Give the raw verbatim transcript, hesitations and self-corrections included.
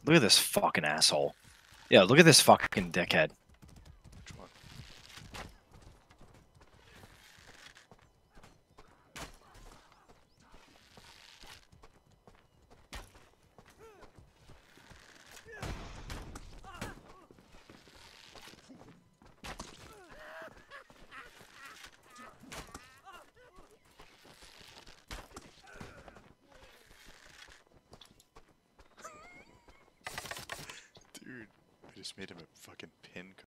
Look at this fucking asshole. Yeah, look at this fucking dickhead. Which one? Dude, I just made him a fucking pin